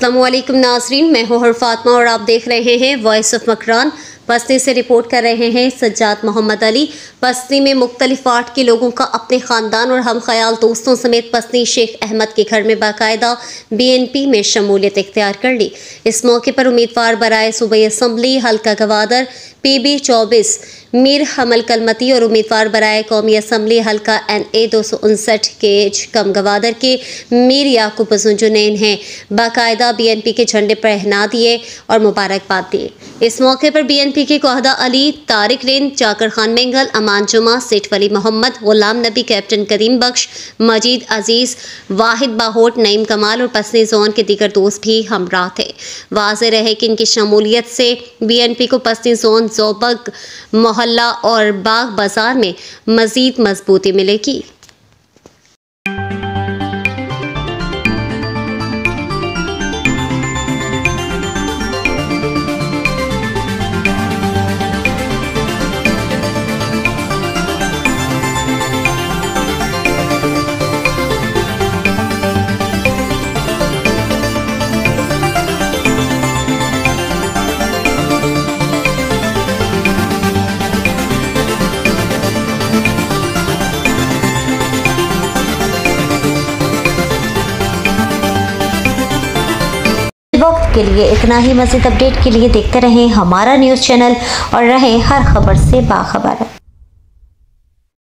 अस्सलामुअलैकुम नाज़रीन, मैं हूँ फातिमा और आप देख रहे हैं वॉइस ऑफ मकरान। पसनी से रिपोर्ट कर रहे हैं सज्जाद मोहम्मद अली। पसनी में मुख्तलिफ वार्ड के लोगों का अपने ख़ानदान और हम ख्याल दोस्तों समेत पसनी शेख अहमद के घर में बाकायदा BNP में शमूलियत इख्तियार कर ली। इस मौके पर उम्मीदवार बराए सूबाई असम्बली हल्का गवादर PB24 मीर हमल कलमती और उम्मीदवार बराए कौमी असम्बली हल्का NA 259 के कम गवादर के मीर याकूब जुनैन हैं बाकायदा BNP के झंडे पहना दिए और मुबारकबाद दी। इस मौके पर BNP के कोहदा अली, तारिक रेन, जाकर खान मेंगल, अमान जुमा, सेठ वली मोहम्मद, गुलाम नबी, कैप्टन करीम बख्श, मजीद अजीज़, वाहिद बाहोट, नईम कमाल और पसनी जोन के दीगर दोस्त भी हमरा थे। वाज़ेह रहे कि इनकी शमूलियत से BNP को पसनी जोन, जोबग मोहल्ला और बाग बाजार में मजीद मजबूती मिलेगी। वक्त के लिए इतना ही। मज़ीद अपडेट के लिए देखते रहें हमारा न्यूज़ चैनल और रहें हर खबर से बाखबर।